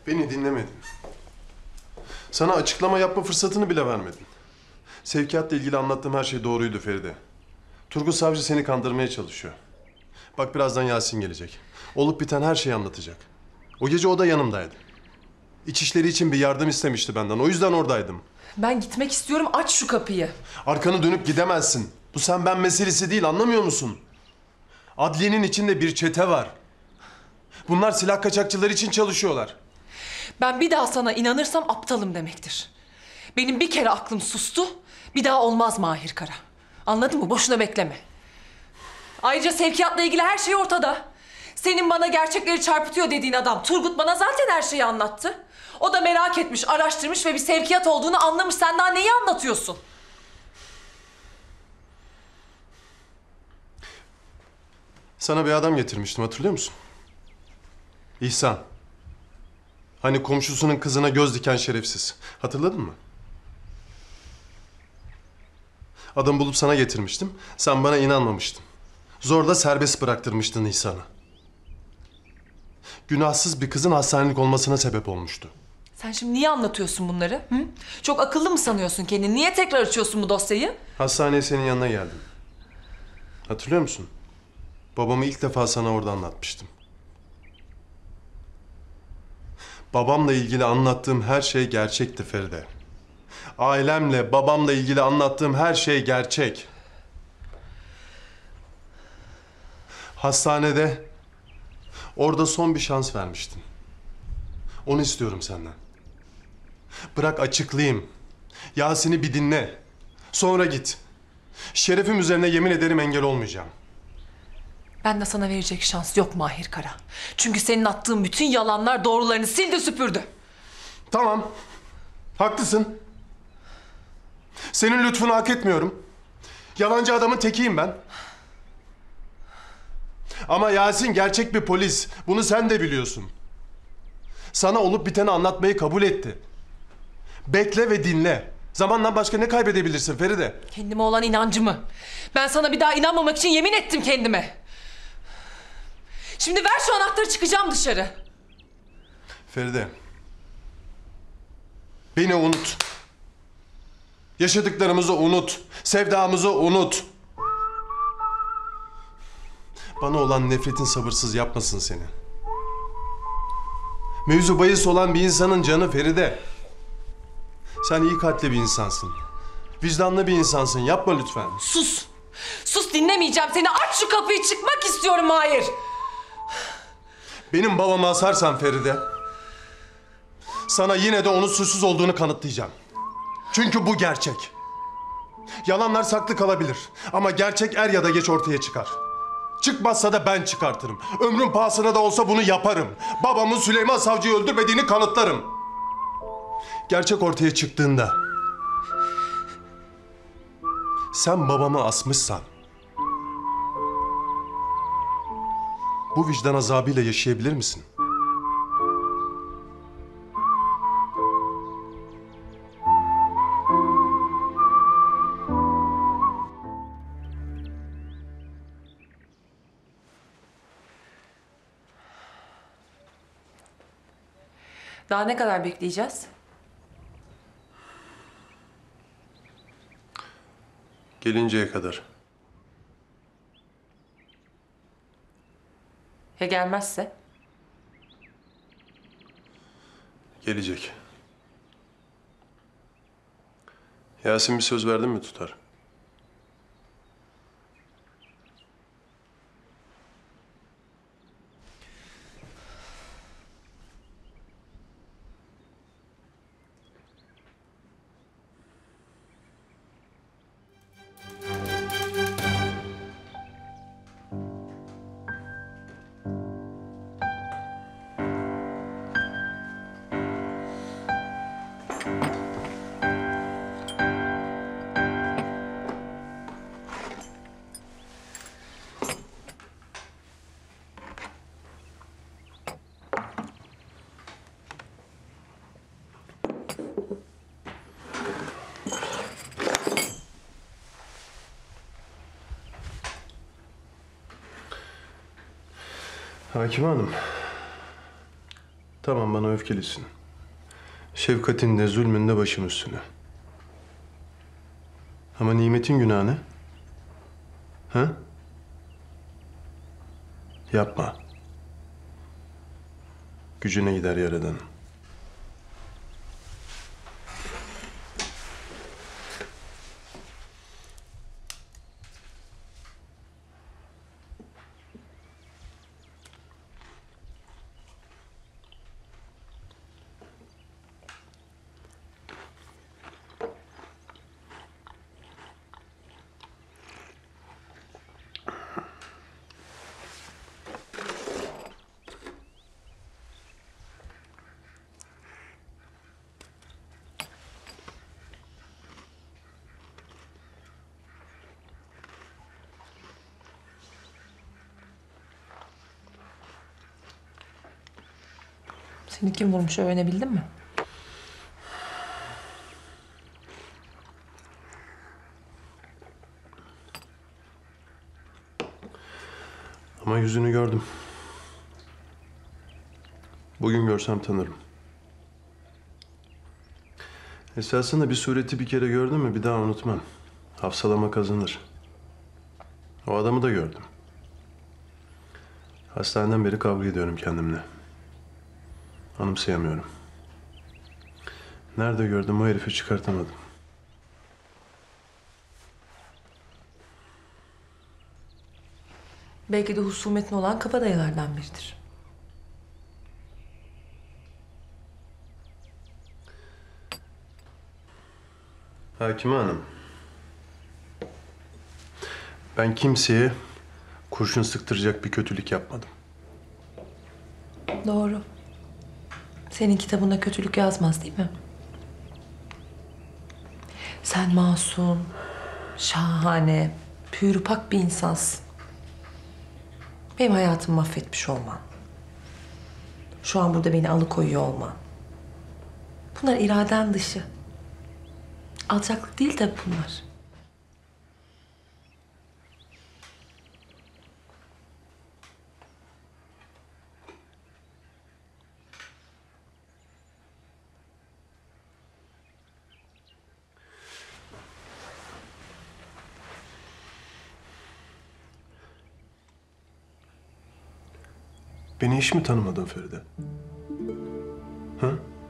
Beni dinlemedin. Sana açıklama yapma fırsatını bile vermedin. Sevkiyatla ilgili anlattığım her şey doğruydu Feride. Turgut Savcı seni kandırmaya çalışıyor. Bak birazdan Yasin gelecek. Olup biten her şeyi anlatacak. O gece o da yanımdaydı. İç işleri için bir yardım istemişti benden. O yüzden oradaydım. Ben gitmek istiyorum. Aç şu kapıyı. Arkanı dönüp gidemezsin. Bu sen ben meselesi değil, anlamıyor musun? Adliyenin içinde bir çete var. Bunlar silah kaçakçıları için çalışıyorlar. Ben bir daha sana inanırsam aptalım demektir. Benim bir kere aklım sustu. Bir daha olmaz Mahir Kara. Anladın mı? Boşuna bekleme. Ayrıca sevkiyatla ilgili her şey ortada. Senin bana gerçekleri çarpıtıyor dediğin adam Turgut bana zaten her şeyi anlattı. O da merak etmiş, araştırmış ve bir sevkiyat olduğunu anlamış. Sen daha neyi anlatıyorsun? Sana bir adam getirmiştim, hatırlıyor musun? İhsan. Hani komşusunun kızına göz diken şerefsiz. Hatırladın mı? Adamı bulup sana getirmiştim. Sen bana inanmamıştın. Zorla serbest bıraktırmıştın İhsan'ı. Günahsız bir kızın hastanelik olmasına sebep olmuştu. Sen şimdi niye anlatıyorsun bunları? Hı? Çok akıllı mı sanıyorsun kendini? Niye tekrar açıyorsun bu dosyayı? Hastaneye senin yanına geldim. Hatırlıyor musun? Babamı ilk defa sana orada anlatmıştım. Babamla ilgili anlattığım her şey gerçekti Feride. Ailemle, babamla ilgili anlattığım her şey gerçek. Hastanede orada son bir şans vermiştin. Onu istiyorum senden. Bırak açıklayayım. Yasin'i bir dinle. Sonra git. Şerefim üzerine yemin ederim engel olmayacağım. Ben de sana verecek şans yok Mahir Kara. Çünkü senin attığın bütün yalanlar doğrularını sildi süpürdü. Tamam. Haklısın. Senin lütfunu hak etmiyorum. Yalancı adamın tekiyim ben. Ama Yasin gerçek bir polis. Bunu sen de biliyorsun. Sana olup biteni anlatmayı kabul etti. Bekle ve dinle. Zamanla başka ne kaybedebilirsin Feride? Kendime olan inancımı. Ben sana bir daha inanmamak için yemin ettim kendime. Şimdi ver şu anahtarı, çıkacağım dışarı. Feride. Beni unut. Yaşadıklarımızı unut. Sevdamızı unut. Bana olan nefretin sabırsız yapmasın seni. Mevzu bahis olan bir insanın canı Feride. Sen iyi kalpli bir insansın. Vicdanlı bir insansın. Yapma lütfen. Sus. Sus, dinlemeyeceğim seni. Aç şu kapıyı, çıkmak istiyorum Mahir. Benim babamı asarsan Feride, sana yine de onun suçsuz olduğunu kanıtlayacağım. Çünkü bu gerçek. Yalanlar saklı kalabilir ama gerçek er ya da geç ortaya çıkar. Çıkmazsa da ben çıkartırım. Ömrüm pahasına da olsa bunu yaparım. Babamın Süleyman Savcı'yı öldürmediğini kanıtlarım. Gerçek ortaya çıktığında sen babamı asmışsan bu vicdan azabıyla yaşayabilir misin? Daha ne kadar bekleyeceğiz? Gelinceye kadar. Ya gelmezse? Gelecek. Yasin bir söz verdin mi tutar. Hakime Hanım. Tamam, bana öfkelisin. Şefkatin de zulmün de başım üstüne. Ama nimetin günahı ne? Ha? Yapma. Gücüne gider yaradan. Seni kim vurmuş öğrenebildin mi? Ama yüzünü gördüm. Bugün görsem tanırım. Esasında bir sureti bir kere gördüm mü bir daha unutmam. Hafsalama kazanır. O adamı da gördüm. Hastaneden beri kavga ediyorum kendimle. Anımsayamıyorum. Nerede gördüm o herifi çıkartamadım. Belki de husumetin olan kabadayılardan biridir. Hakime Hanım. Ben kimseye kurşun sıktıracak bir kötülük yapmadım. Doğru. Senin kitabında kötülük yazmaz değil mi? Sen masum, şahane, pürüpak bir insansın. Benim hayatımı mahvetmiş olman. Şu an burada beni alıkoyuyor olman. Bunlar iraden dışı. Alçaklık değil de bunlar. Beni hiç mi tanımadın Feride? Ha?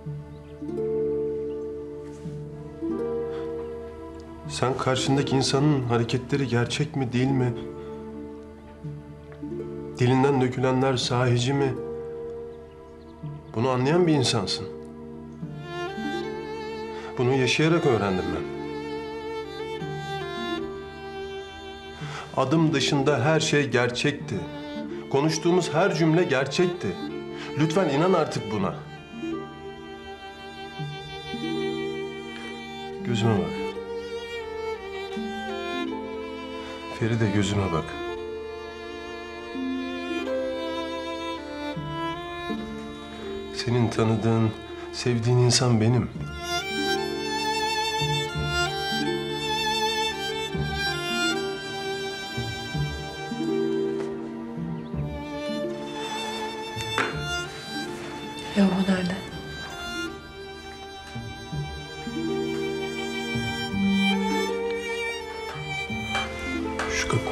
Sen karşındaki insanın hareketleri gerçek mi değil mi? Dilinden dökülenler sahici mi? Bunu anlayan bir insansın. Bunu yaşayarak öğrendim ben. Adım dışında her şey gerçekti. Konuştuğumuz her cümle gerçekti. Lütfen inan artık buna. Gözüme bak. Feride, gözüme bak. Senin tanıdığın, sevdiğin insan benim. Lavabo nerede? Şu kapı.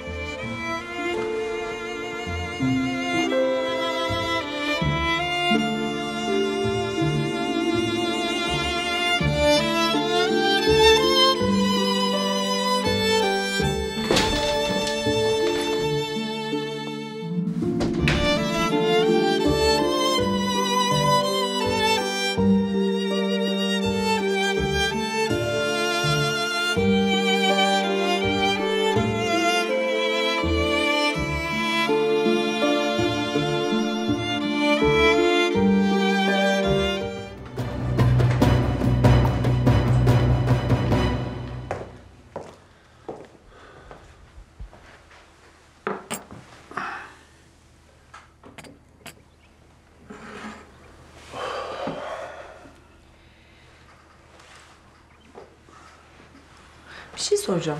Bir şey soracağım.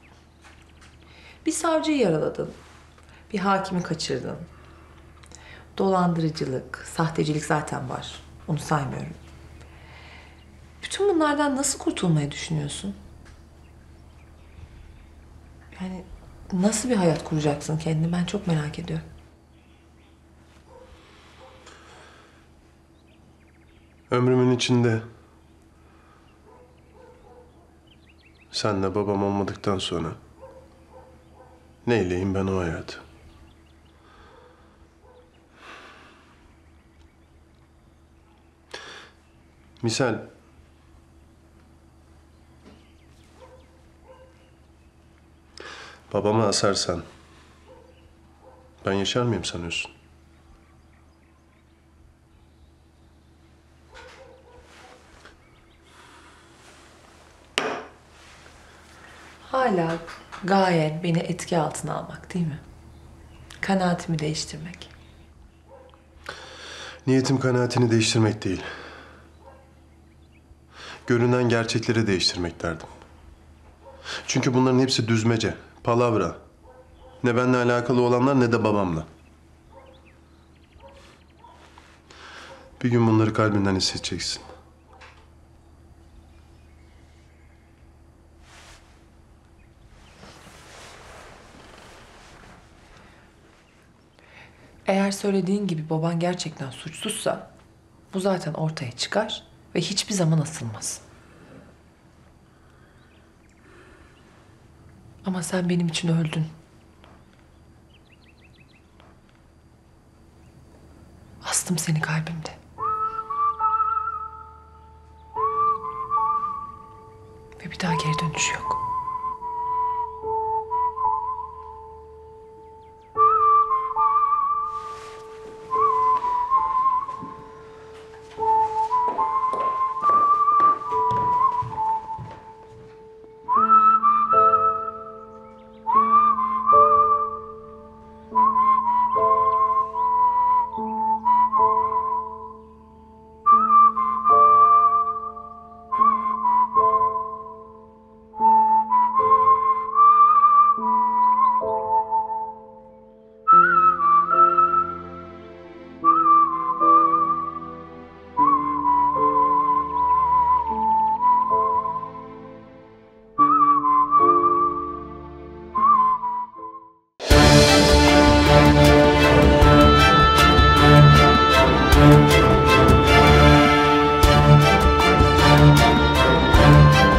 Bir savcıyı yaraladın. Bir hakimi kaçırdın. Dolandırıcılık, sahtecilik zaten var. Onu saymıyorum. Bütün bunlardan nasıl kurtulmayı düşünüyorsun? Yani nasıl bir hayat kuracaksın kendine? Ben çok merak ediyorum. Ömrümün içinde senle babam olmadıktan sonra neyleyim ben o hayatı? Misal babamı asarsan ben yaşar mıyım sanıyorsun? Hala gayet beni etki altına almak değil mi? Kanaatimi değiştirmek. Niyetim kanaatini değiştirmek değil. Görünen gerçekleri değiştirmek derdim. Çünkü bunların hepsi düzmece, palavra. Ne benimle alakalı olanlar ne de babamla. Bir gün bunları kalbinden hissedeceksin. Eğer söylediğin gibi baban gerçekten suçsuzsa bu zaten ortaya çıkar ve hiçbir zaman asılmaz. Ama sen benim için öldün. Astım seni kalbimde. Ve bir daha geri dönüş yok.